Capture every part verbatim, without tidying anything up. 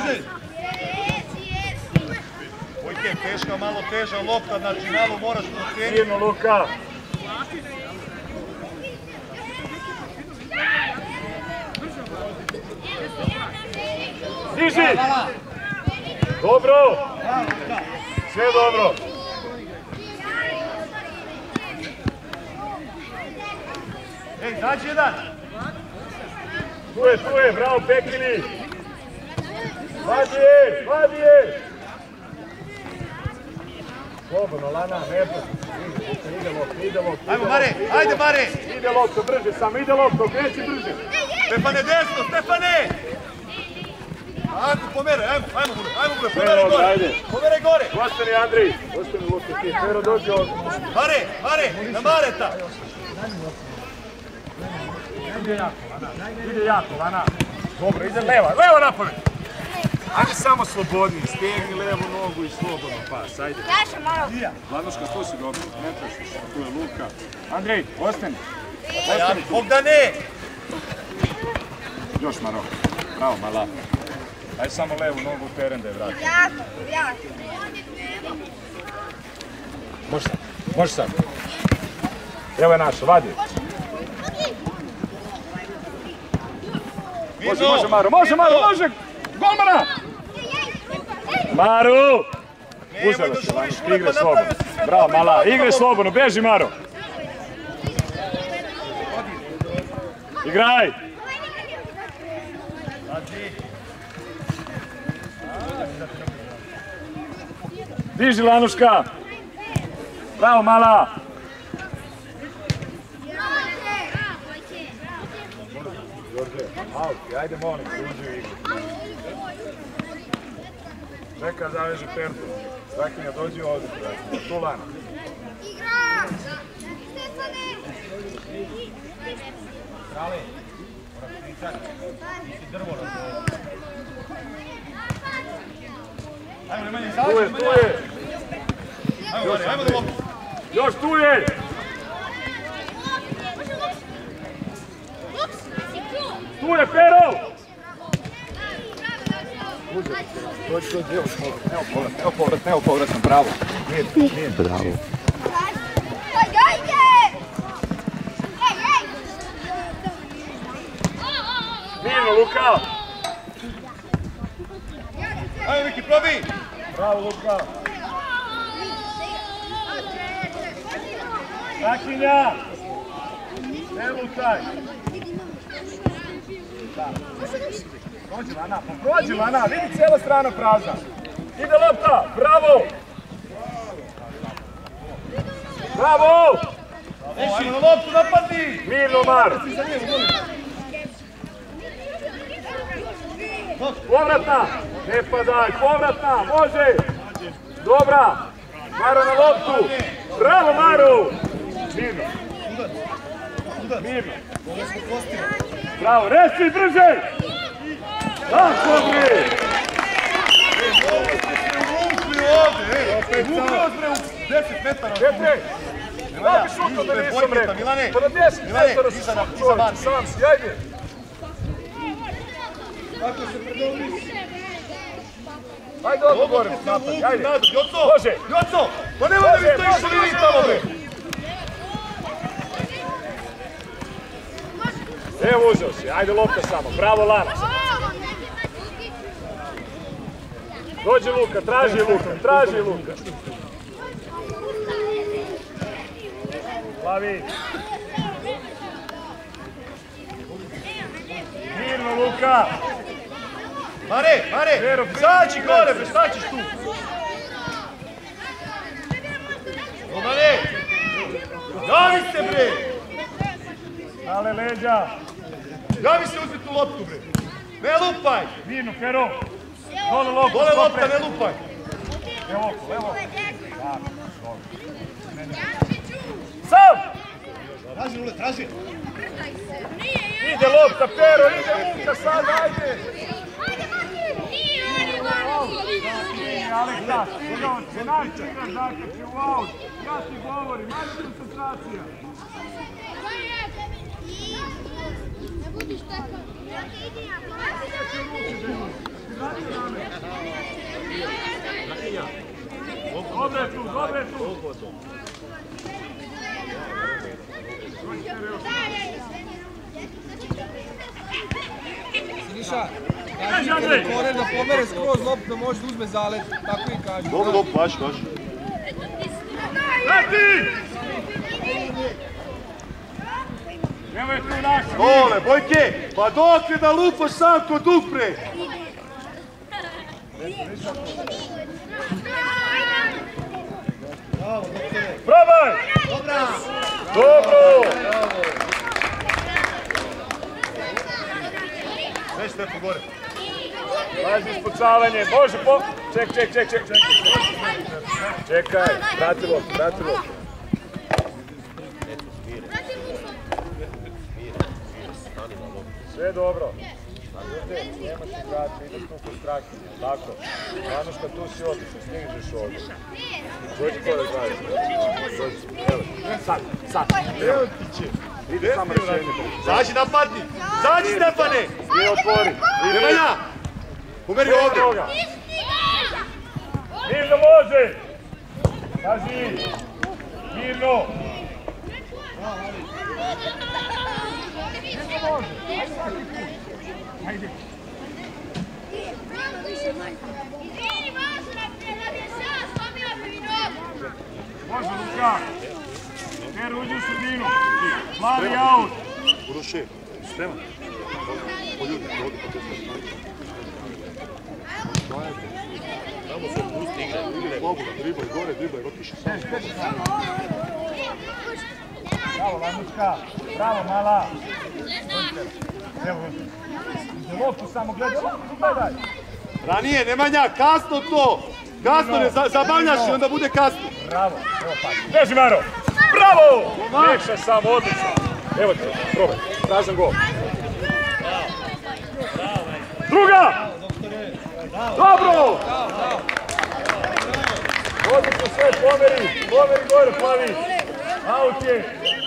bliže! Vojke, teška, malo teža lopta, znači malo moraš procijeniti. Sirno, Luka! Diži! Dobro! Sve dobro! Ej, dađi jedan! Tu je, tu je, bravo Pekini! Vadi je, vadi je! Slobodno, Lana, ne budi. Ide lopta, ide lopta. Ajmo, Mare, ajde, Mare! Ide lopta, brže, samo ide lopta, kreći brže. Stefane, desno, Stefane! Ajmo, pomeraj, ajmo, ajmo, ajmo, pomeraj gore! Pomeraj gore! Ostani, Andrij, ostani lopta ti, Pero dođe ovdje. Mare, Mare, na Mareta! Ide jako, Lana, ide jako, Lana. Dobro, ide leva, leva napamet. Ajde samo slobodniji, stegni levu nogu i slobodno pas, ajde. Jaša, malo. Vladuška, tu si dobro, ne trašiš, tu je Luka. Andrej, ostani. Ostani, Bogdane! Još Maro, bravo, mala. Ajde samo levu nogu u teren da je vrati. Jako, jako. Može sad, može sad. Evo je naša, vadi. Može, može Maro, može Maro, može! Golmana! Maru! Uzela se, Vanuška, igre slobodno. Bravo, mala, igre slobodno, beži Maro! Igraj! Diži, Lanuška! Bravo, mala! Auti, ajde molim, uđi u igru. Čeka zaveže Pertu. Strakinja, dođi ovdje. Tu Lana. Igra! Stefane! Krale, moraš pričati. Nisi drvo razvoj. Ajmo, Nemanja, izađi, Tu je, tu je! Ajmo, Mare, ajmo da loptu. Još tu je! Tu je Pero! Uđe, dođi, dođi, evo povrat, evo povrat, evo povrat, evo povrat, bravo. Nije, bravo. Mirno, Luka! Ajmo, Viki, probi! Bravo, Luka! Strakinja! Ne lutaj! Prođi Lana, prođi Lana, vidi cijela strana prazna. Ide lopta, bravo! Bravo! Ajmo na loptu, napadni! Mirno, Mar! Povratna! Ne padaj, povratna, može! Dobra! Maro na loptu! Bravo, Maru! Mirno! Mirno! Bravo, reci brže! Tako bre! Vukli ovdje, ej! Vukli vas bre u deset metara! Petre! Kako šuto da nisam rekao? Pa na deset metara si šuto, sam si, ajde! Kako se predobri? Ajde odmah gore, napad, ajde! Joco! Može! Joco! Pa nema da vi stojiš u liniji tamo bre! Evo uzeo si, ajde lopta samo, bravo Lana! Dođi Luka, traži Luka, traži Luka! Plavi! Mirno Luka! Mare, Mare! Zađi gore bre, šta ćeš tu? Romane! Javi se bre! Dale leđa! Javi se, uzmi tu loptu bre! Ne lupaj! Mirno, Pero! Dole lopta, Dole lopta, ne lupaj! Evo oko, evo oko! Sam! Traži, Nule, traži! Ide lopta, Pero, ide Luka sad, ajde! Aleksa, se naći igraš zakači u aut. Ja ti govorim, ajde koncentracija. Ne budiš tako. Dobre tu, dobre tu. Siniša, kaži kada Korer da pomere skroz loptu da može da uzme zalet, tako i kaži. Dobro, dobro, vaš, vaš. Vrati! Evo je tu naš. Dole, Bojke, pa dok je da lupaš sam kod upre. Probaj! Dobro! Već Stefan gore. Važno ispucavanje, može po... Ček, ček, ček, ček, ček. Čekaj, vrati loptu, vrati loptu. Sve dobro. Ljudi, nemaš igrača, ideš tu kod Strahinja, tako? Vanuška, tu si odlično, stižeš ovdje. Dođi kore gledaj. Evo, sad, sad. Evo ti će. Ide samo rešenje. Zađi, napadni! Zađi, Stefane! I otvori. Nemanja! Pomeri ovdje! Mirno može! Kaži! Mirno! Mirno može! Ajde! Može, Luka! Ter uđi u sredinu! Plavi aut! Uroše, spreman. Poljudi, ovdje pa te sve. Tamo se pusti igra, igra, mogu da dribaj, gore dribaj, otiši sam. Bravo, Vanuška! Bravo, mala! Evo, za loptu samo gledaj, gledaj! Ranije, Nemanja, kasno to! Kasno ne zabavljaš i onda bude kasno. Bravo, evo pa. Beži, Maro! Bravo! Meša samo, odlično. Evo te, probaj, prazan gol. Druga! Dobro! Odlično sve, pomeri, pomeri gore, plavi. Aut je.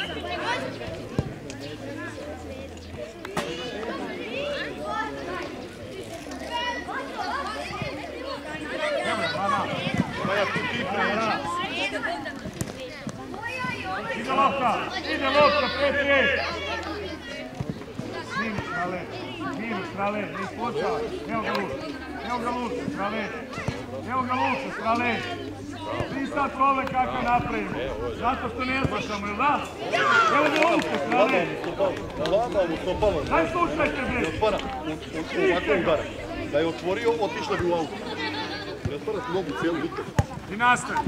Ide lopta, ide lopta, pet pet. Minus, Strale, minus, Strale, ne ispočava. Evo ga Luka, evo ga Luka, Strale. Evo ga Luka, Strale. Vi sad problem kako napravimo. Zato što ne zbašamo, jel da? Evo ga Luka, Strale. Daj slušajte, bre. Otvara, ovako udara. Da je otvorio, otišla bi u auto. Ne otvara nogu cijelu dupe. I nastavi.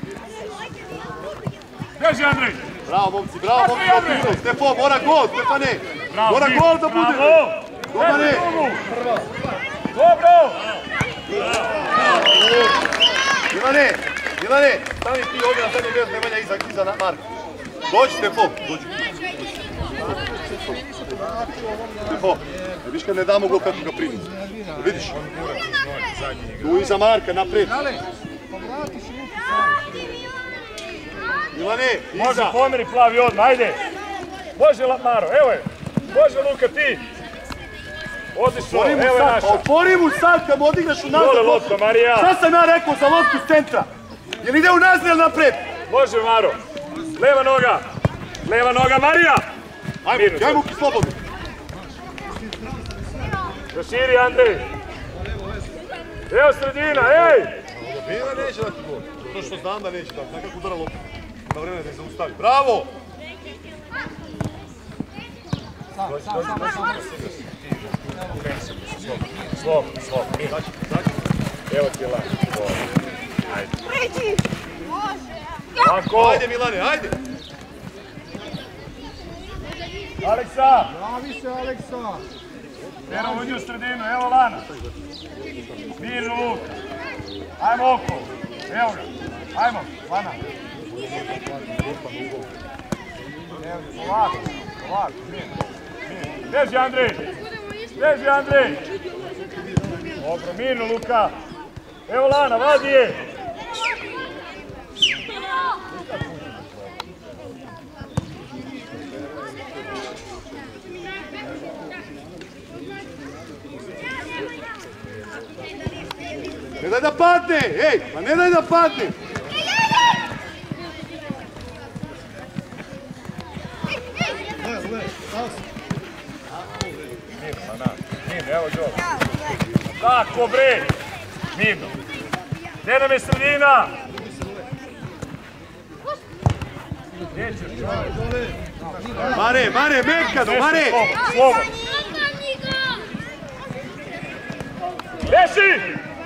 Beži, Andrej. Bravo, momci, bravo, momci, otišao. Stefo, mora gol, Stefane. Bravo, mora gol da bude. Bravo. Domane. Dobro. Milane, Milane, stani ti ovdje na zadnje mjesto, Nemanja iza, iza Marka. Dođi, Stefo, dođi. Stefo, vidiš kad ne damo gol kako ga primi. Vidiš? Tu iza Marka, naprijed. Milane, iza. Može pomeri plavi odmah, ajde. Može Maro, evo je. Može Luka ti. Odlično, evo je naša. Otvori mu sad kad mu odigraš u nazad. Dole lopta, Marija. Šta sam ja rekao za loptu s centra? Jel ide u nazad ili napred? Može Maro. Leva noga. Leva noga, Marija. Ajmo, jaj Muki slobodno. Proširi, Andrej. Evo sredina, ej. Bila neće dati gol. To što znam da neće dati. Nekako udara loptu. Na vreme da je zaustavi. Bravo! Sam, sam, sam, sam. Slobodno, slobodno. Evo ti je lako. Ajde. Pređi! Može! Lako. Ajde Milane, ajde! Aleksa. Pravi se, Aleksa. Evo uđi u sredinu, evo Lana. Mirno Luka. Ajmo oko. Evo ga. Ajmo, Lana. Evo, polako, polako, mirno. Beži Andrej. Beži Andrej. Dobro, mirno Luka. Evo Lana, vadi je. Ne daj da padne, ej, pa ne daj da padne. Evo Đolo. Tako bre! Mirno. Gdje nam je sredina? Mare, Mare, Mekano, Mare! Slobo! Reši!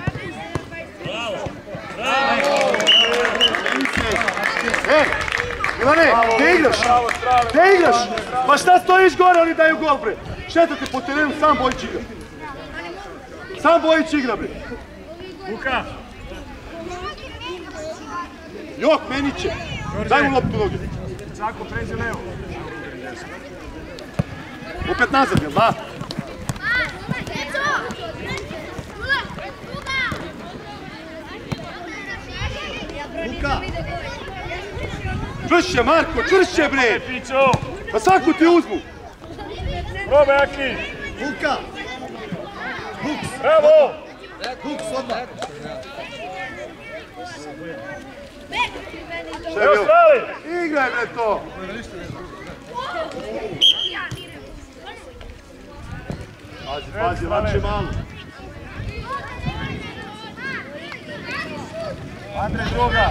Ej, Milane, gdje igraš? Gdje igraš? Pa šta stojiš gore, oni daju gol, bre. Šetate po terenu, sam Bojić igra. Sam Bojić igra, bre. Luka! Jok, meni će. Daj mu loptu noge. Cako, pređi levo. Opet nazad, jel da? Luka! Čvršće, Marko, čvršće, bre! Pa svaku ti uzmu! Probaj, Aki! Luka! Huks! Bravo! Huks, odmah! Šta je Evo bilo? strali! Igraj, bre, to! Pazi, pazi, lakše malo. Andrej druga!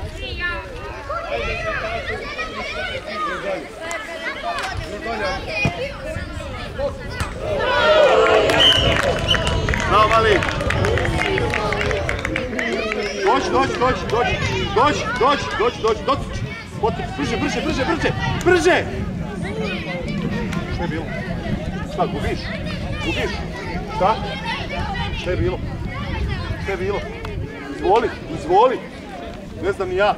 Bravo, Mali! Dođi, dođi, dođi, dođi! Dođi, dođi, dođi, dođi, dođi! Potrči, brže, brže, brže, brže! Brže! Šta je bilo? Šta, gubiš? Gubiš? Šta? Šta je bilo? Šta je bilo? Izvoli, izvoli! Ne znam ni ja.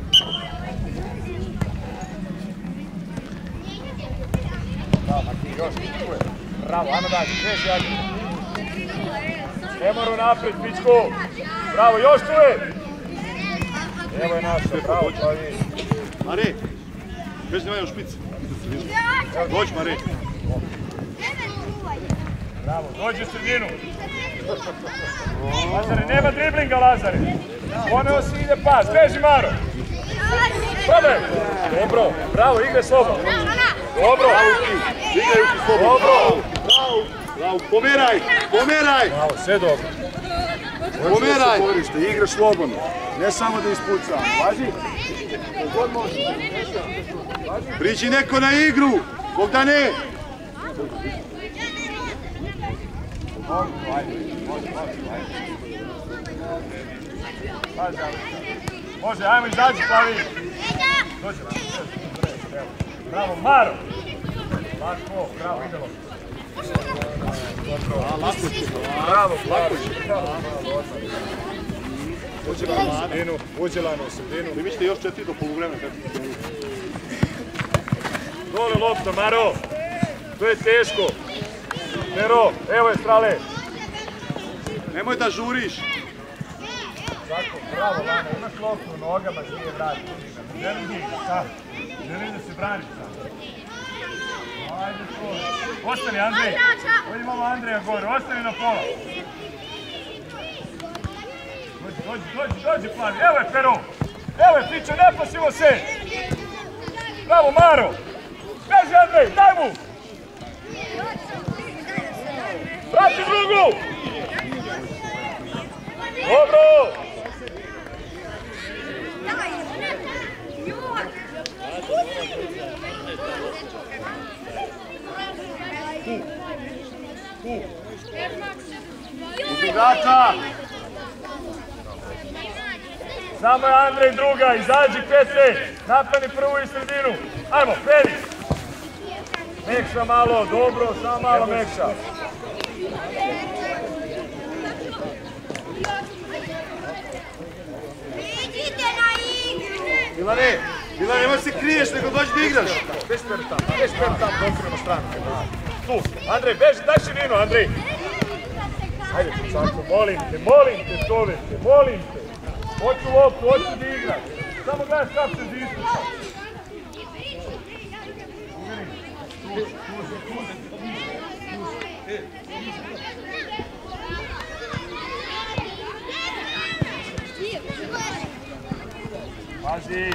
Bravo, Maki, još, čuje. Bravo, ajmo dalje, kreši, Aki. Ne moru naprijed, pičku. Bravo, još čuje. Evo je naša, bravo, Čavi. Mare, već nemaju špice. Dođi, Mare. Bravo, dođi u sredinu. Lazare, nema driblinga, Lazare. Poneo si, ide pas, beži Maro. Probaj. Dobro, bravo, igre slobodno. Dobro. Igraju ti slobodno. Dobro. Bravo, bravo, pomeraj, pomeraj. Bravo, sve dobro. Pomeraj. Korište, igraš slobodno. Ne samo da ispuca. Važi. Kogod može. Priđi neko na igru, Bogdane. Može, ajmo izađi, Slavi. Dođe nam. Bravo, Maro. Lako, bravo, idemo. Bravo, lako će. Uđelano u sredinu, uđelano u sredinu. Vi mislite još četiri do poluvremena. Dole lopta, Maro. To je teško. Pero, evo je strale. Nemoj da žuriš. Tako, bravo, Lana, imaš loptu u nogama, nije vrati. Želim da igra, sam. Želim da se brani sam. Ajde, to. Ostani, Andrej. Ovdje imamo Andreja gore, ostani na pola. Dođi, dođi, dođi, dođi, Plavi. Evo je Pero. Evo je, Pićo, ne pasimo se. Bravo, Maro. Beži, Andrej, daj mu. Vrati drugu. Dobro. Uz igrača. Samo je Andrej druga, izađi Petre, napani prvu i sredinu. Ajmo, Feri. Mekša malo, dobro, samo malo mekša. Idite na igru! Milane, Milane, nemoj se kriješ, nego dođi da igraš. Bez pertam, bez pertam, dokrimo stranu. Tu, Andrej, beži, daj širinu, Andrej. Ajde, Pucako, molim te, molim te, čoveče, molim te. Hoću loptu, hoću da igram. Samo gledaš kako se dispuša. Pazi!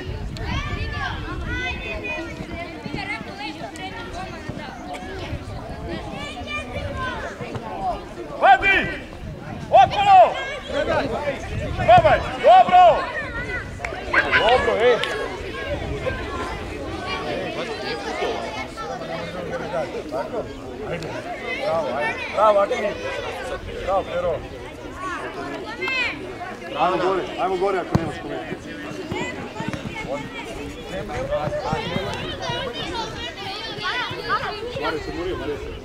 Vadi! Okolo! Probaj! Dobro! Dobro, ej! Ajde! Bravo, ajde! Bravo, Aki! Bravo, Pero! Ajmo gore, ajmo gore ako nemaš kome. Mare se morio, Mare se.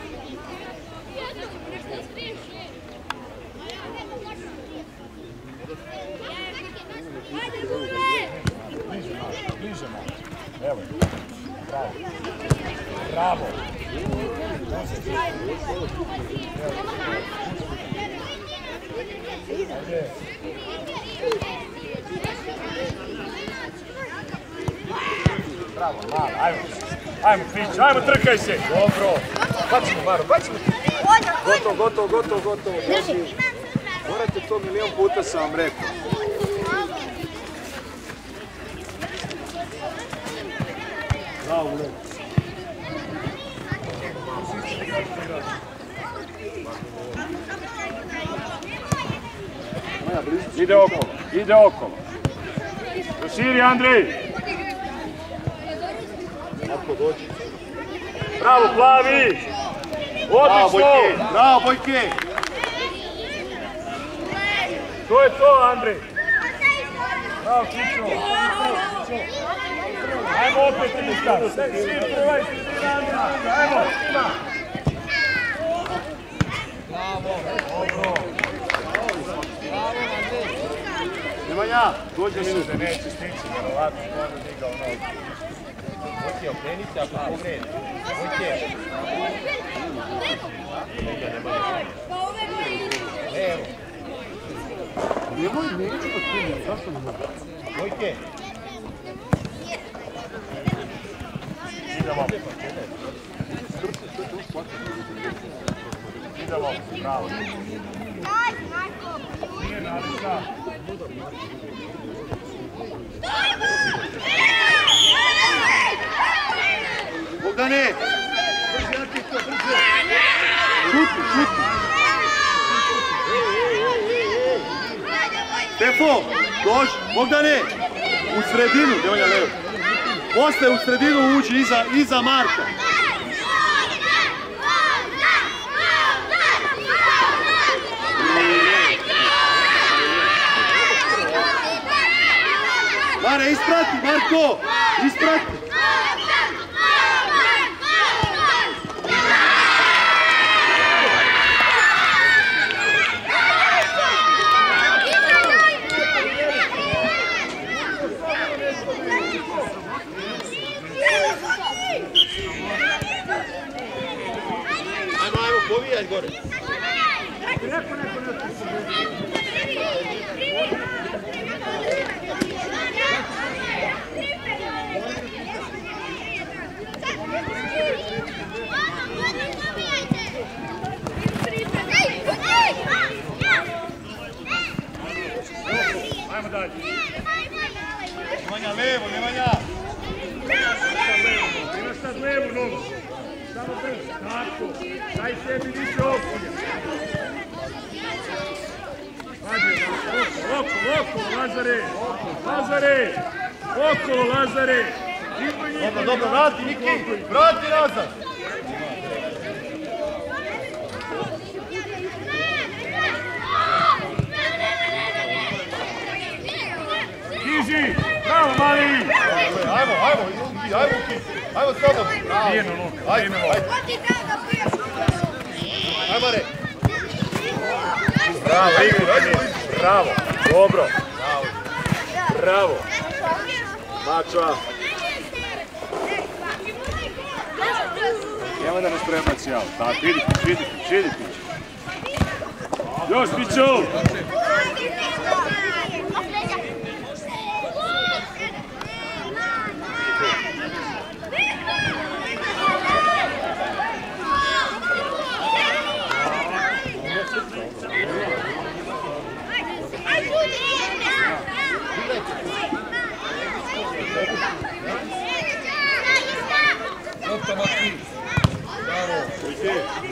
Bliže malo. Evo je. Bravo. Bravo. Ajde. Bravo, malo, ajmo. Ajmo, Pić, ajmo, trkaj se. Dobro. Bacimo, Maro, bacimo. Gotovo, gotovo, gotovo, gotovo. Morate to milijon puta sam vam rekao. Bravo, Ule. Ide okolo, ide okolo. Proširi, Andrej. Ako dođi. Bravo, Plavi. Bravo, Odlično. Bojke. Bravo, Bojke. To je to, Andrej. Bravo, Kićo. Ajmo opet Iska. Svi prvaj, sredina Andrej. Ajmo, ima. Bravo. Dobro. Nemanja, dođe minut. Mislim da neće stići, vjerovatno, onda digao nogu. Vojke, okrenite ako povredi. Vojke. Evo. Nemoj, neću pa tu, zašto ne mogu? Vojke. Idemo. Idemo, bravo. Nije nalika. Bogdane! Brže, Aki, to, brže! Šuti, šuti! Stefo, dođi, Bogdane! U sredinu, Nemanja levo. Posle u sredinu uđi iza, iza Marka. Mare, isprati, Marko! Isprati! Ajmo, ajmo, povijaj gore. Ajmo dalje. Nemanja levo, Nemanja! Imaš sad levu nogu. Samo brzo. Tako. Daj sebi više opcija. Vađe, okolo, okolo, okolo, Lazare. Lazare. Okolo, Lazare. Dobro, dobro, vrati, Niki! Vrati nazad! Kiži. Bravo, mali. Ajmo, ajmo, Uki, ajmo, Uki! Ajmo slobodno! Mirno, Luka, Ajde, mirno. ajde! Ajmo, Mare! Bravo, Igor, bravo, dobro. Bravo. Mača. Evo da nas prebaci auto. Tako, vidi pić, vidi pić, vidi pić. Još, Piću!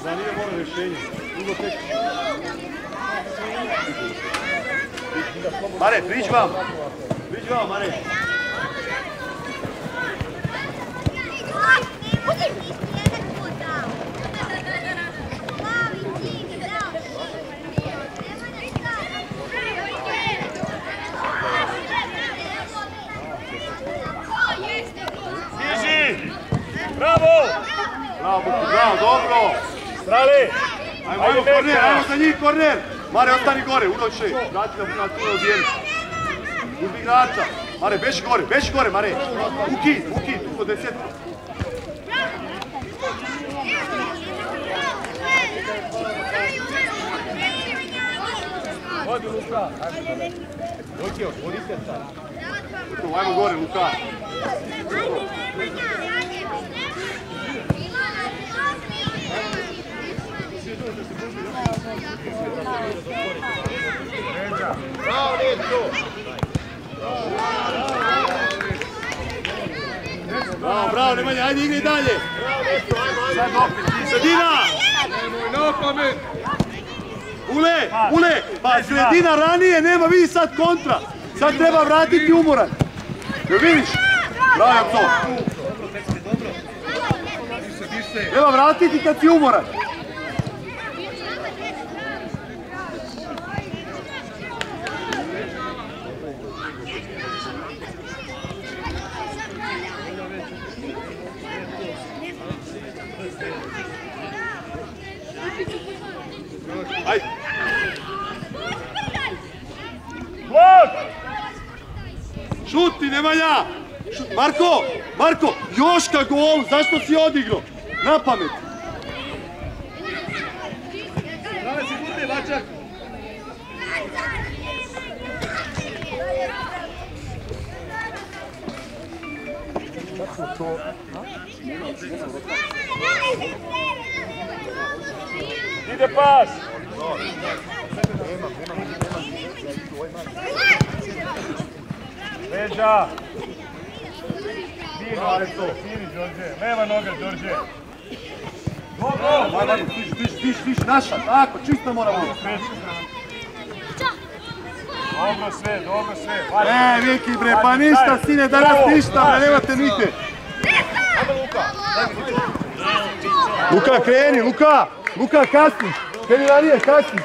Da nije mora rješenje. Drugo tek. Mare, priđi vam. Priđi vam, Mare. Bravo! Bravo, bravo, dobro! Strali! Ajmo, ajmo, korner, ajmo za njih, korner! Mare, ostani gore, unoće! Vrati nam na tu odijeli. Uzmi igrača! Mare, beži gore, beži gore, Mare! Uki, uki, tu kod deset. Odi Luka. Dođi, odvodite sad. Ajmo gore, Luka! Bravo, Neto! Bravo, bravo, Nemanja, ajde igri dalje! Sredina! No pamet! Ule, ule, pa sredina ranije, nema, vidi sad kontra. Sad treba vratiti umoran. Jel vidiš? Bravo, to. Treba vratiti kad si umoran. Ajde. Šuti, Nemanja! Marko, Marko, još ka golu, zašto si odigrao? Na pamet. Bravo, sigurni, Vačak! Ide pas! Leđa! Fino, Areto, fini, Đorđe. Leva noga, Đorđe. Dobro! Ajde, tiš, tiš, tiš, tiš, naša, tako, čisto mora biti. Dobro sve, dobro sve. E, Viki bre, pa ništa, sine, danas ništa, bre, nemate nite. Luka, kreni, Luka! Luka, kasniš! Kreni ranije, kasniš!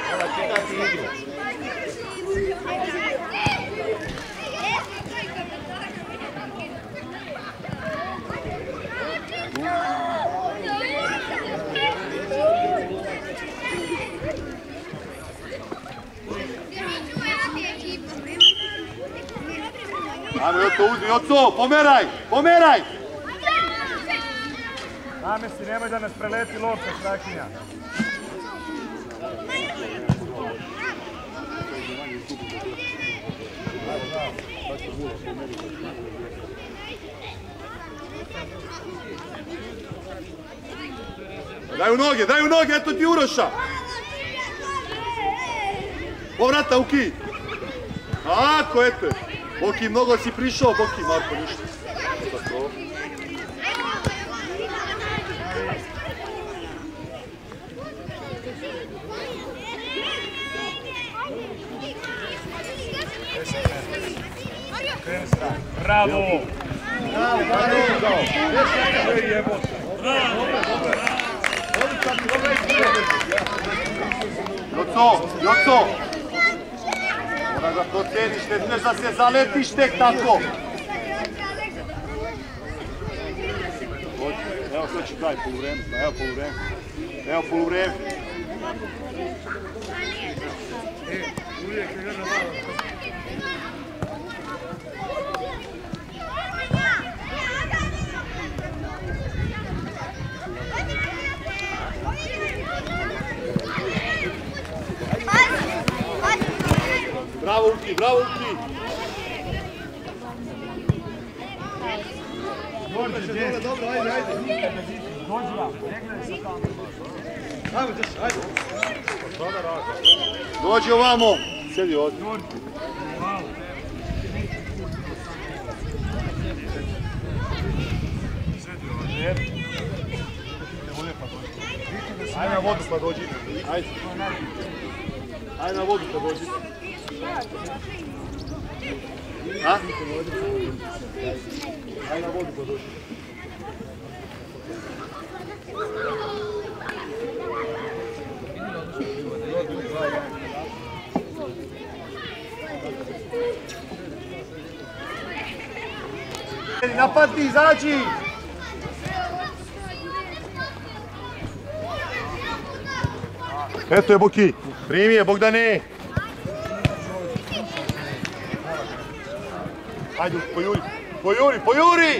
Ajmo, Joco, uzmi, Joco, pomeraj, pomeraj! Namesti, nemoj da nas preleti lopta, Strahinja. Daju noge, daju noge, eto ti Uroša! Povrata, Uki! Ako, eto! Boki, mnogo si prišao, Boki, Marko, ništa. Bravo! Bravo, bravo! Joco, Joco! Mora da proceniš, ne smiješ da se zaletiš tek tako! Evo sad ću daj poluvreme, evo poluvreme. Evo poluvreme. Bravo Uki, bravo Uki! Dobro, dobro, ajde, ajde. Dođi vam, ne gledaj sa tamo. Ajmo, Đeš, ajde. Dođi ovamo! Sjedi ovdje. Ajde na vodu pa dođi. Ajde. Ajde na vodu pa dođi. A? Ajde na vodu pa dođi. Napadni, izađi! Eto je Buki, primi je Bogdane! Ajde, pojuri, pojuri, pojuri!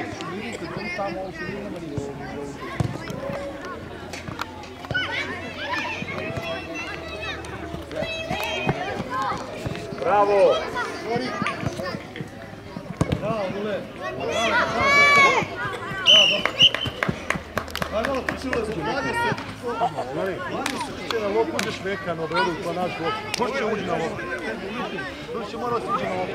Bravo! Bravo, Dule. Bravo, bravo. Počelo je zbogladio se. Če na lop uđeš mekano, da odu pa naš lop. Ko će uđi na lop? Ko će morati uđi na lop?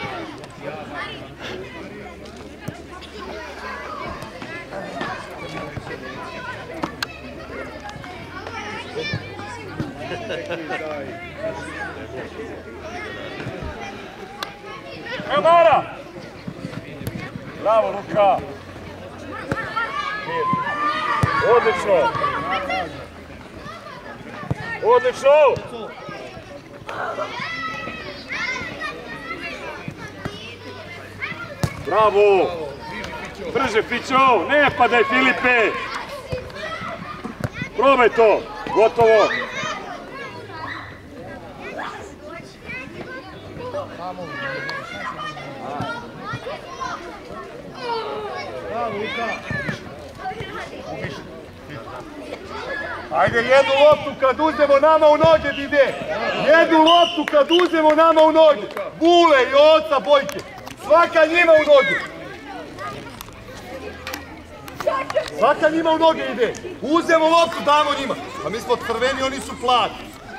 Kamara! Bravo, Luka! Odlično! Odlično! Bravo! Brže, Pićo! Ne padaj, Filipe! Probaj to! Gotovo! Bravo, Luka. Ajde, jednu loptu kad uzemo nama u noge, Dide! Jednu loptu kad uzemo nama u noge! Bule i oca Bojke! Svaka njima u noge! Svaka njima u noge ide! Uzemo loptu, damo njima! A mi smo crveni, oni su plati!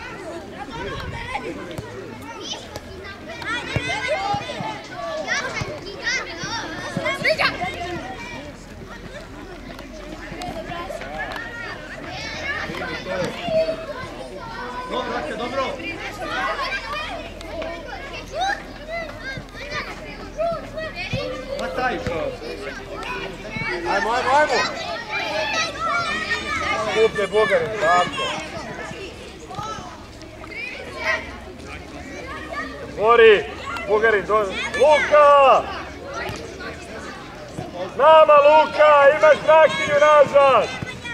Dobro, Rake, dobro. Mataj. Ajmo, ajmo, ajmo! Skuplje Bugarin, tako! Mori! Bugarin, dođe! Luka! Nama, Luka! Imaš traktinju nazad!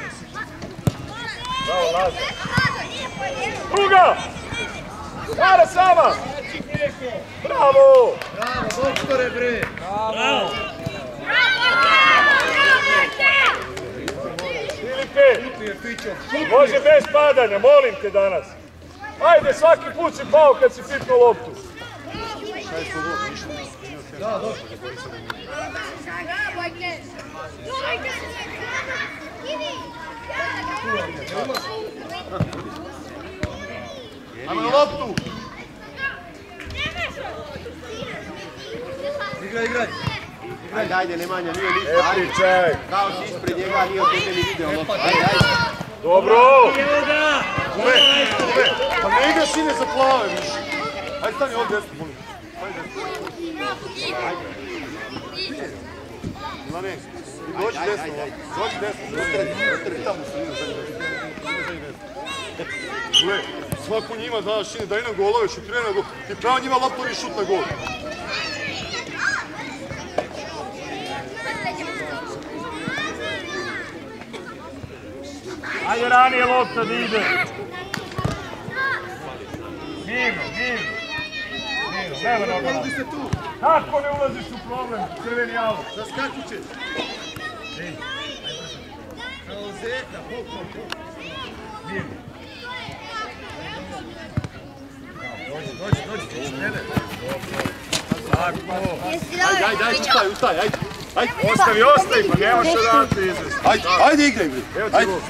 Bravo, Lazar! Druga! Mara sama! Bravo! Bravo, doktore, bre! Bravo! Filipe! Može bez padanja, molim te danas! Ajde, svaki put si pao kad si pitnuo loptu! Da, dobro. Ajmo na loptu! Igraj, igraj. Ajde, ajde, Nemanja, nije ništa. Ne pričaj! Kao si ispred njega, nije od tebe ni video loptu. Ajde, ajde. Dobro! Ume, ume, pa ne igraš ine za plave više. Ajde, stani ovdje desno, molim. Ajde, desno. Ajde. Milane, dođi desno, dođi desno. Dotredi tamo su ine za njega. Ule, svaku njima daš ine, daj nam golove, šutiraj na gol. Ti pravo njima loptu i šut na gol. Ajde ranije lopta da ide. Mirno, mirno. Mirno, nema noga. Ulazi se tu. Kako ne ulaziš u problem, crveni aut? Zaskakut ćeš. Kao zeta, hop, hop, hop. Mirno. Dođi, dođi, dođi, ne, ne. Tako. Ajde, ajde, ajde, ustaj, ustaj, ajde. Ajde, Ostavi, ostavi, pa ne može odavati izvesti. ajde, ajde igraj, bre. Evo ti lopta.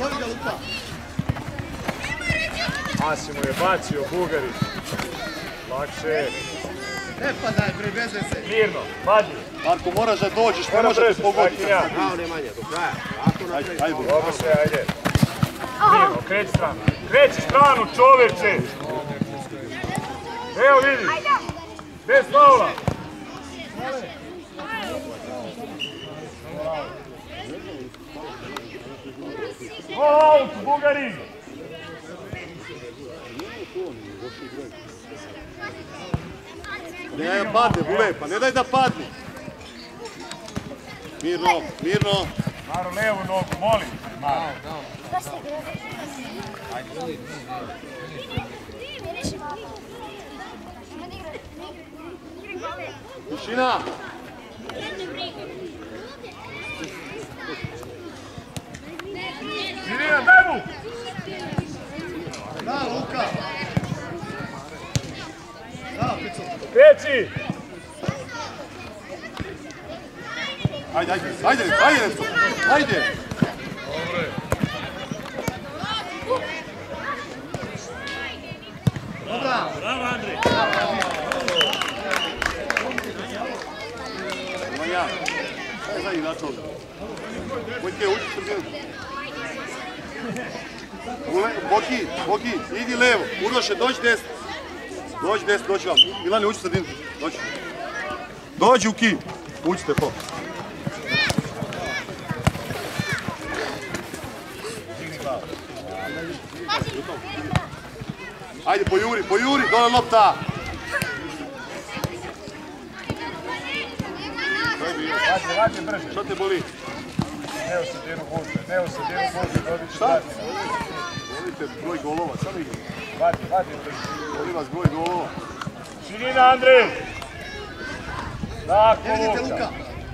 Asi mu je bacio Bugarin. Lakše. Ne padaj, bre, veze se. Mirno, padi. Marko, moraš da dođeš, ne Mora možeš da te brže, pogodi. Sakinja. Bravo, Nemanja, do kraja. Tako napravi. Ajde, ajde. Dobro se, ajde. Mirno, kreći stranu. Kreći stranu, čoveče! Evo vidi! Bez faula! All out, Bugari! Ne daj da padne, Bule, pa ne daj da padne. Mirno, mirno. Maro, levu nogu, molim. Maro. Tišina. Irina, daj mu! Da, Luka. Da, Pico. Kreći! Ajde, ajde, ajde, ajde, ajde. Dobra. Bravo, Andrej. Manja, šta je za igrača ovdje? Mojke, uđi sredinu. Boki, Boki, idi levo. Uroše, dođi desno. Dođi desno, dođi vam. Milane, uđi sredinu. Dođi. Dođi u ki. Uđite po. Ajde, pojuri, pojuri, dole lopta. Vađe, vađe brže. Što te boli? Ne u sredinu gužbe, ne u sredinu gužbe, dobit ću Šta? datina. Volite broj golova, samo igra. Vađe, vađe brže. Voli vas broj golova. Širina, Andrej! Tako, Luka.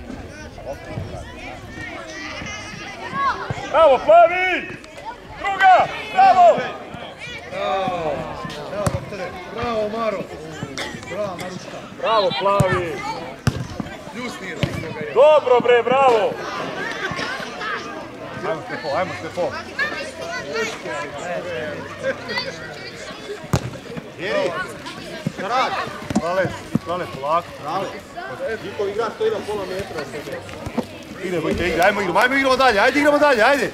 Bravo, Plavi! Druga! Bravo! Bravo, doktore. Bravo, Maro. Bravo, Maruška. Bravo, Plavi! Ljusniro. Dobro, bre, bravo! Ajmo, Stefo, ajmo, Stefo. Jeri, šta radi? Krale, krale, polako. Krale. Njihov igrač stoji na pola metra. Idemo, idemo, ajmo igramo, ajmo igramo dalje, ajde igramo dalje, ajde.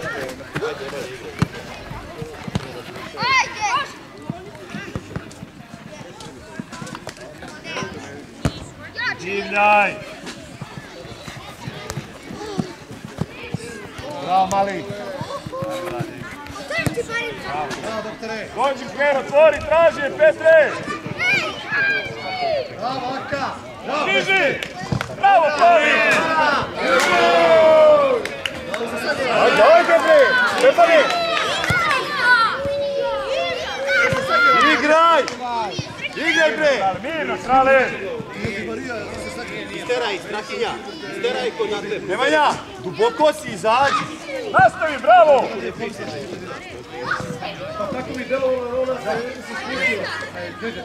Divljaj! Bravo, mali. Bravo, doktore. Dođi, Kver, otvori, traži je, Petre! Bravo, Aka. Stiži! Bravo, Plavi! Ajde, ajde, bre! Stefani! Igraj! Igraj, bre! Mirno, Krale! Isteraj, Strahinja, isteraj kod na tebe. Nemanja, duboko si, izađi. Nastavi, bravo! Pa tako bi delovalo rola da je se spustio. Gdje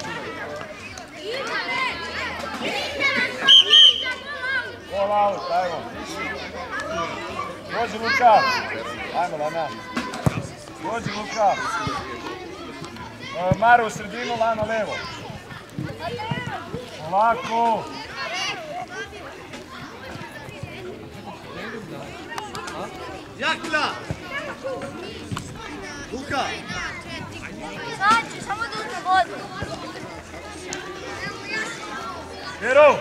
Gol out, ajmo. Dođi, Luka. Ajmo, Lana. Dođi, Luka. Maro u sredinu, Lana levo. Polako. Jakula! Luka! Znači, samo da uzme vodu. Pero!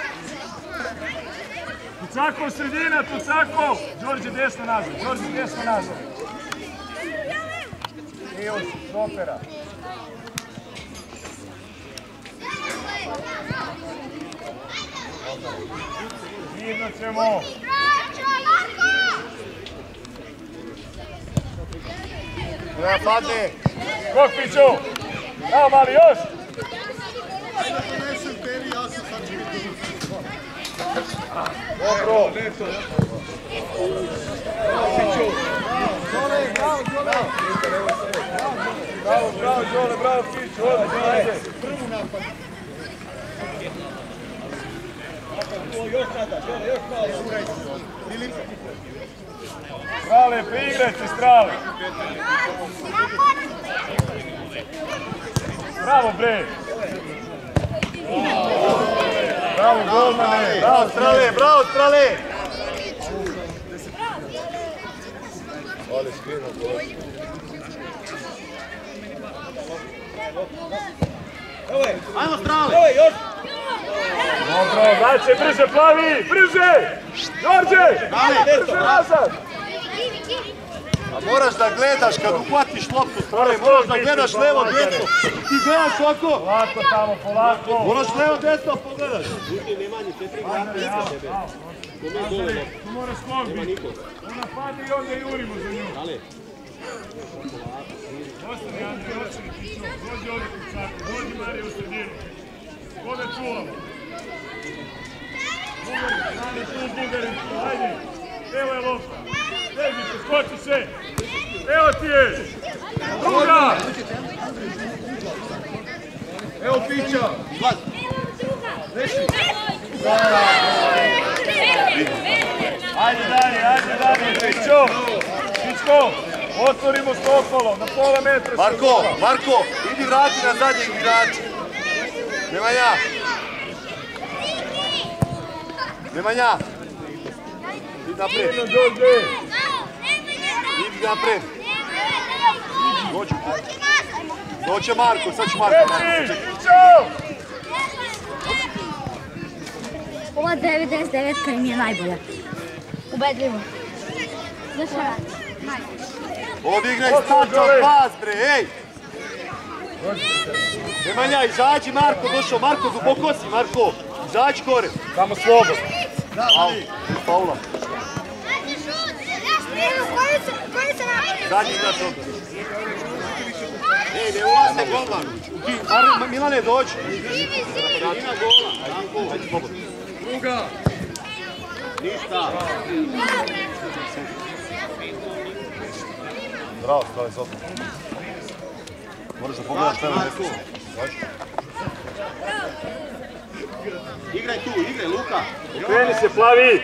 Tucako sredina, Tucako! Đorđe desno nazad, Đorđe desno nazad. Evo si, stopera. Mirno ćemo. Treba padne. Skok, Piću! Bravo, mali, još! Dobro! Bravo, bravo, Đole, bravo, Piću, odlično, ajde! Strale, preigrajte, strale! Bravo, bre! Bravo, golmane! Bravo, strale, bravo, strale! Ajmo strale! Dobro, znači, brže plavi, brže! Đorđe! Brže nazad! A moraš da gledaš kad uhvatiš loptu strane, moraš da gledaš levo, desno. Ti gledaš ovako. Polako tamo, polako. Moraš levo, desno, pogledaš. Tu moraš skog biti. Ona padne i onda jurimo za nju. Ostani, Andrej, ostani ti čuo. Dođi ovdje kućaku, dođi Marija u sredinu. Kode čuvamo. Bugari, stani tu Bugari, ajde. Evo je lopta. Težite, skoči se. Evo ti je. Druga. Evo pića. Ajde dalje, ajde dalje. Pićo, Pićko, otvorimo stopalo na pola metra. Marko, Marko, idi vrati na zadnjeg igrača. Nemanja. Nemanja. Idi naprijed. Idi naprijed. Dođu. Doće Marko, sad će Marko. Reći, Pićo! Ova devedeset devetka im je najbolja. Ubedljivo. Znaš šta radi? Odigraj stačan pas, bre, ej! Nemanja, izađi Marko, došao. Marko, duboko si, Marko. Izađi gore. Samo slobodno. Au, faula. Zadnji igrač ovdje. Ej, ne ulaze golman! Milane, dođi. Ima gola! Ajde, slobodno. Druga! Ništa! Bravo, stavi slobodno. Moraš da pogledaš tebe desno. Igraj tu, igraj, Luka! Okreni se, plavi!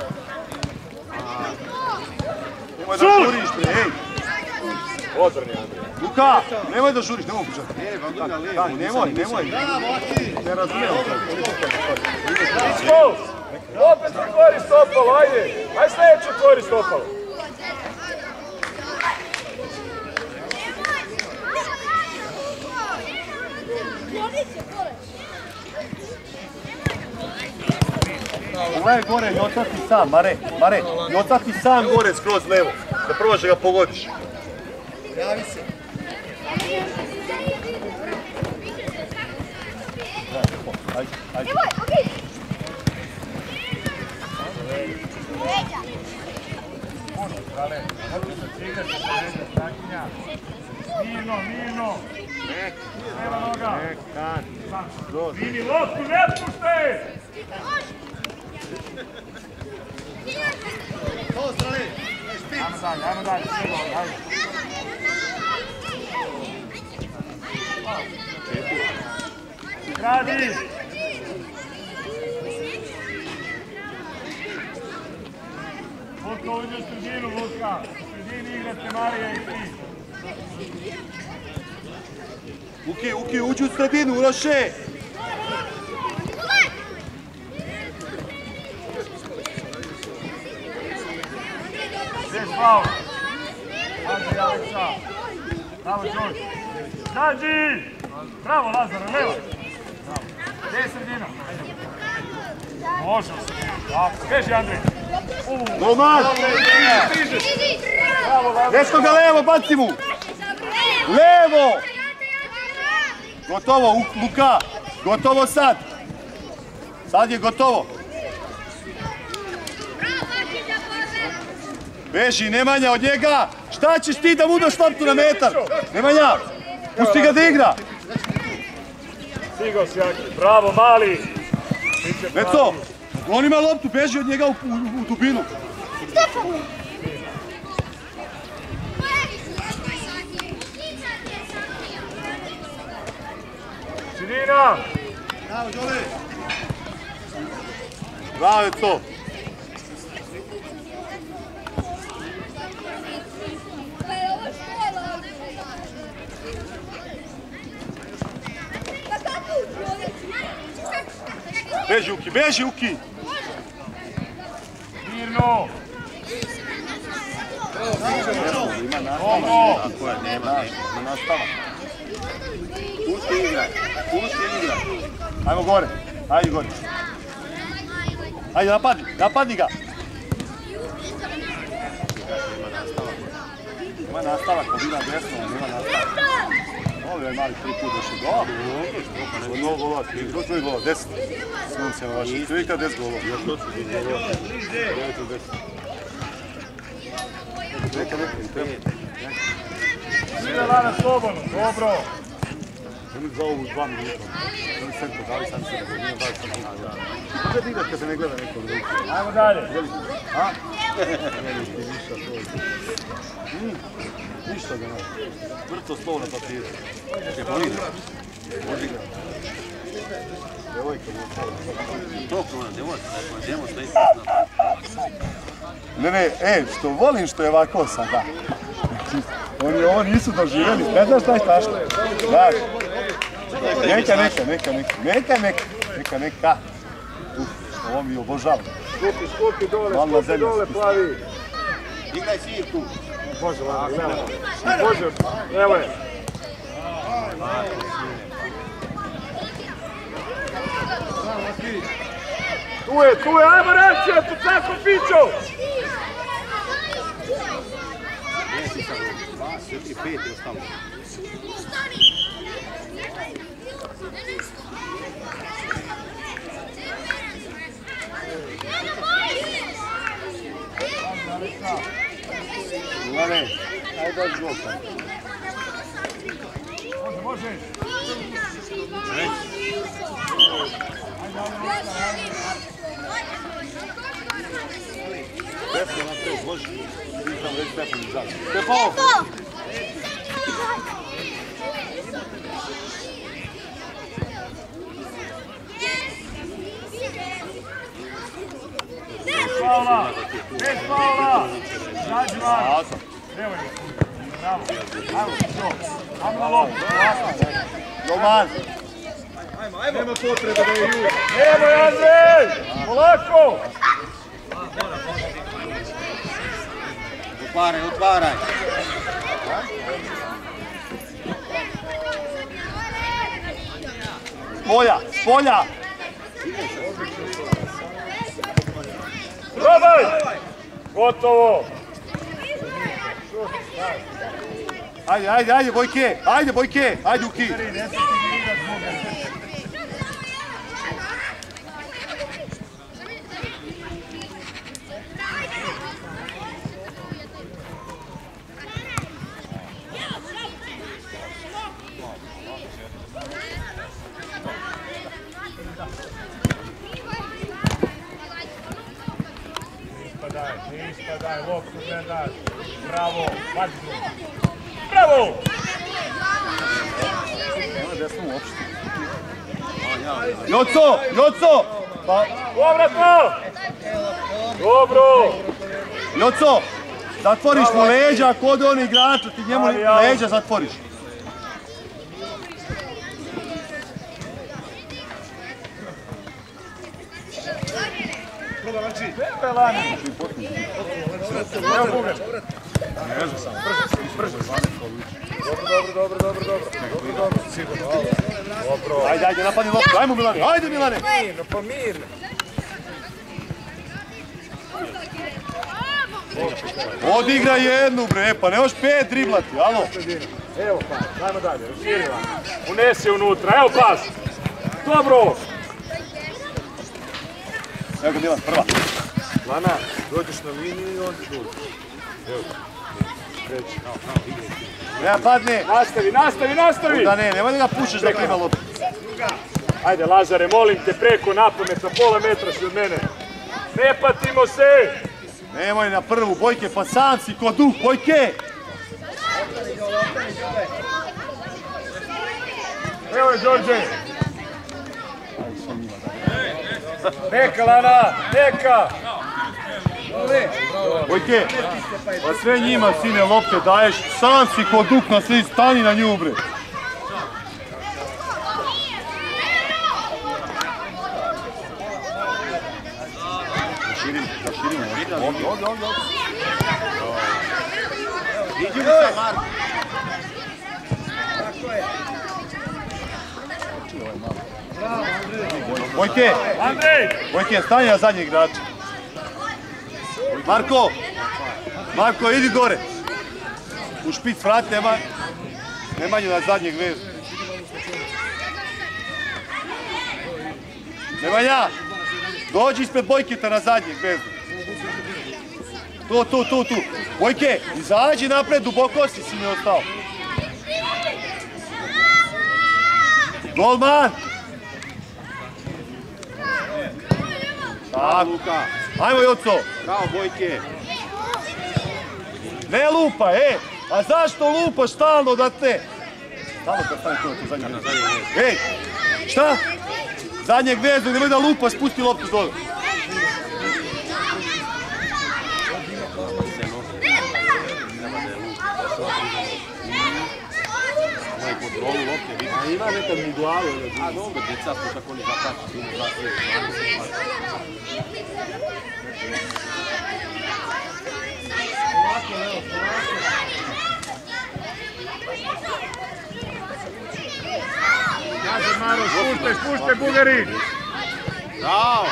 Nemoj da žuriš, bre, ej! Odvrni, Andrej. Luka, nemoj da žuriš, nemoj pušati. Ne, pa druga lijevo. Nemoj, nemoj. Ne razumijem. Pićko, opet otvori stopalo, ajde! Aj sljedeći otvori stopalo. Pogledaj gore, Joca ti sam, Mare, Mare, Joca ti sam gore skroz levo, da probaš da ga pogodiš. Javi se. Ajde, ajde. Mirno, mirno. Leva noga. Skroz. Vini loptu, ne puštaj! To strane! Ajmo dalje, ajmo dalje, ajde. Gradi! Luka uđe u sredinu, Luka. U sredini igrate Marija i ti. Uki, Uki, uđi u sredinu, Uroše! Gdje faul? Andrej, Aleksa. Bravo, Đorđe. Nađi! Bravo, Lazare, leva. Bravo. Gdje je sredina? Može u sredinu. Tako, beži, Andrej. Golman! Bravo, Lazare. Desno ga levo, baci mu! Levo! Gotovo, Luka! Gotovo sad! Sad je gotovo! Beži, Nemanja od njega! Šta ćeš ti da mu daš loptu na metar? Nemanja! Pusti ga da igra! Stigao si, Jaki. Bravo, mali. Veco! On ima loptu, beži od njega u, u, u dubinu. Sredina! Bravo, Đole! Bravo, Veco! Beži, Uki, beži, Uki! Mirno! Ima nastavak. Tako je, nema, nema nastavak. Pusti igraj, pusti igraj. Ajmo gore, ajde gore. Ajde, napadi, napadi ga. Ima nastavak, ko bila desno, nema nastavak. Ovo je mali tri put došli. Dobro, dobro. Od novog golova, od tvojeg golova, deset. Svom se na vašem. Sve ikad deset golova. Još to ću biti golova. devet od deset. Neka, neka, i treba. Svi da Lana slobodno, dobro. Oni za ovu dva minuta. Oni sam podali, sam se da godinu, dali sam podali. Gdje da igraš kad se ne gleda neko od ruke? Ajmo dalje. A? Ne, ti ništa to. Ništa ga nema. Vrto slovo na papiru. Je bolide. Može igra. Devojka mu slovo. To kruna, devojka, idemo sve Ne, ne, e, što volim što je ovako sada. Oni ovo nisu doživjeli, ne znaš šta je tašno. Znaš. Neka, neka, neka, neka, neka, neka, neka, neka. Uf, ovo mi obožavam. Skupi, skupi dole, skupi dole, plavi. Igraj svi tu. Može, Lana, evo. Može, evo je. Tu je, tu je, ajmo reakcija, tu tako pićo! dva, četiri, pet je ostalo. Milane, ajde daš gol sam. Može, može. Desno na pet, može. Ti sam već Stefan izad. Stefan! Bez faula! Bez faula! Zađi van! Evo je. Bravo. Ajmo, to. Ajmo na lopu. Doman! Nema potrebe da je Juri. Evo je, Andrej! Polako! Otvaraj, otvaraj. Polja, polja! Probaj! Gotovo! Ajde, ajde, ajde, Bojke! Ajde, Bojke! Ajde, Uki! Ispadaj, ispadaj, loptu gledaš. Bravo, vađi drugu. Bravo! Ovo je desno uopšte. Joco! Joco! Pa, Povratno! Dobro! Joco! Zatvoriš mu leđa kod on igrača, ti njemu leđa zatvoriš. Pepe Lani! Evo Bugar! Brže, brže! Dobro, dobro, dobro, dobro, dobro! Dobro! Ajde, ajde, napadi loptu, ajmo Milane, ajde Milane! Mirno, pa mirno! Odigraj jednu bre, pa ne možeš pet driblati, alo? Evo pas, ajmo dalje, širi Lani! Unesi unutra, evo pas! Dobro! Evo ga Milan, prva. Lana, dođeš na liniju i onda dođeš. Evo. Kreći. Nema padne. Nastavi, nastavi, nastavi! Da ne, nemoj da ga pušeš da klima loptu. Ajde Lazare, molim te, preko napamet, na pola metra si od mene. Ne patimo se! Nemoj na prvu, Bojke, pa sam si ko duh, Bojke! Evo je Đorđe! Neka Lana, neka! Bojke, pa sve njima sine lopte daješ, sam si ko duh na svi, stani na nju bre. Širim, širim, ovdje, ovdje, ovdje. Iđi mi sad, Marko. Vojke! Andrej! Vojke, stani na zadnji igrač. Marko! Marko, idi gore. U špic vrat, nema... Nemanju na zadnjeg vezu. Nemanja! Dođi ispred Bojketa na zadnjeg vezu. Tu, tu, tu, tu. Vojke, izađi napred, duboko si si mi ostao. Golman! Bravo, Luka. Ajmo, Joco! Bravo, Bojke. Ne lupa, e! A zašto lupaš stalno da te... Stalno kad stane tu na tu zadnjeg vezu. Ej! Šta? Zadnjeg vezu, nemoj da lupa, spusti loptu dole. A ima nekad mi glavu. A dobro, djeca su tako ne zapraći. Kaže Maro, spušte, spušte, Bugari! Bravo!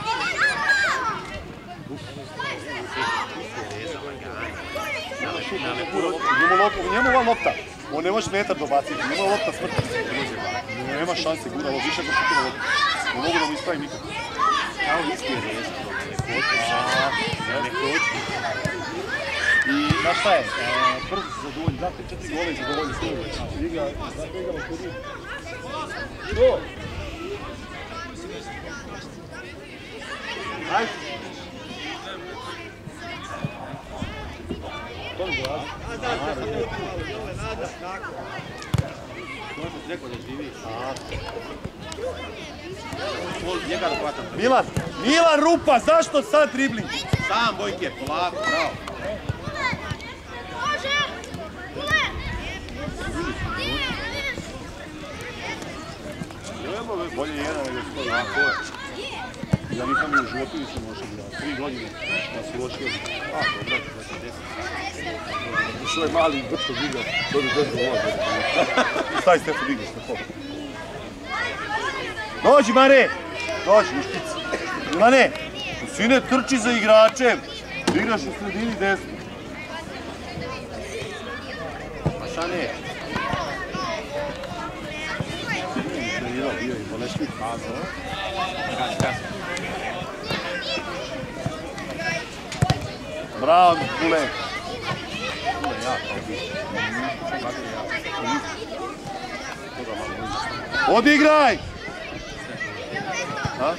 Njemu ova lopta. On ne može metar dobaciti, njemu lopta smrta. Nema šanse, gura, ovo više ako šutira lopta. Ne mogu da mu ispravi nikad. Kao isti je res. Ne koči. I znaš šta je? Brzo zadovoljni, znate, četiri gole i zadovoljni sve. Igra, znate, igramo kod njih. Što? Ajde. To mi dolazi. Rekao da živi. Njega da hvatam. Milan, Milan Rupa, zašto sad dribling? Sam Bojke, polako, bravo. Bolje jedan nego sto, jako je. Ja nisam mi u životu nisam lošao igrao. Tri godine da su lošio. A, dobro, znači deset. Ušao je mali vrtko igra, dobi deset gola. I stavi Stefan igraš na koga. Dođi, Mare! Dođi, u špici. Milane, sine trči za igračem. Igraš u sredini desno. Pa šta ne? Bio je bolešnik. Kaži, kaži. Bravo, Kule. Kule, ja, kao bi. Odigraj! A?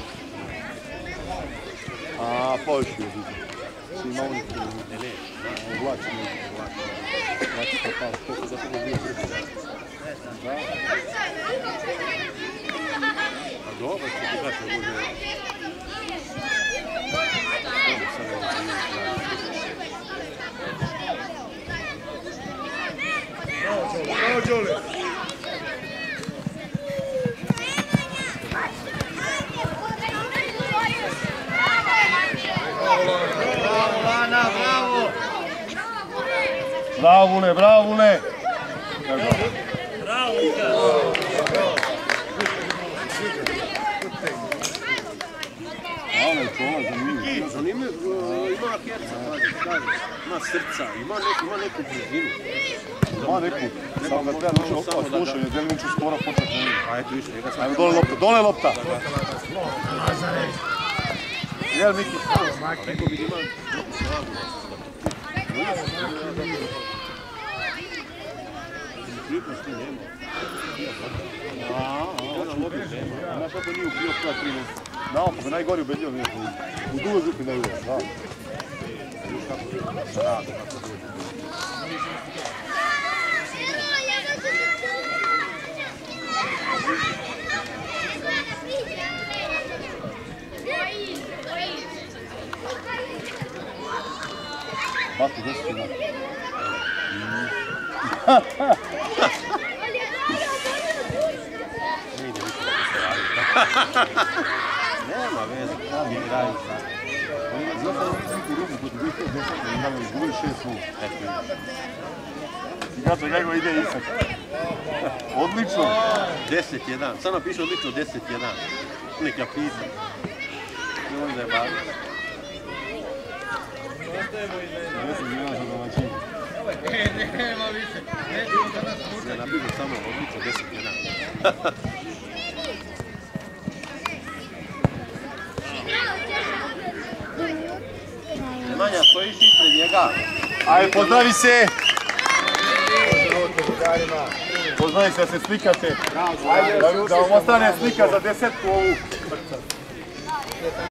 A, poši je vidio. Si imao oni koji ne ne. Vlači ne. Vlači to pao. To se zato bio brzo. Da. A dobro, što ti kaži, može... Bravo, Đole! Bravo, Lana, bravo! Bravo, Vule, bravo, Vule! Bravo, Luka! Ale, čola, zanimljiv. Zanimljiv, ima herca, kaže, ima srca, ima neku, ima neku blizinu. Ma neku, samo ga treba naći opet slušanje, Delinić ću skoro početi. A eto više, njega sam... Ajmo dole lopta, dole lopta! Jel, Miki? Rekao bi ima neku slavu. Pripnost ti nema. Ona lobi nema. Znaš kako nije ubio koja tri minuta? Naopak, najgori ubedljivo nije to. U drugoj grupi najgori, da. Viš kako rado, kako dođe. Batu, gdje si ti na? Ne ide više da se radi. Nema veze, kako mi daju sad. Oni imaju zapravo neku ruku kod dvije hiljade deset. Imamo izgubili šest nula. Eto vidiš. Gato, kako ide Isak. Odlično. deset jedan. Sad napiše odlično deset jedan. Neka pisa. Ne možda je važno. deset jedan za domaćin. Ne napiše samo odlično deset jedan. Nemanja, stojiš ispred njega. Ajde, pozdravi se! Pozdravi se da se slikate. Da vam ostane slika za desetku ovu.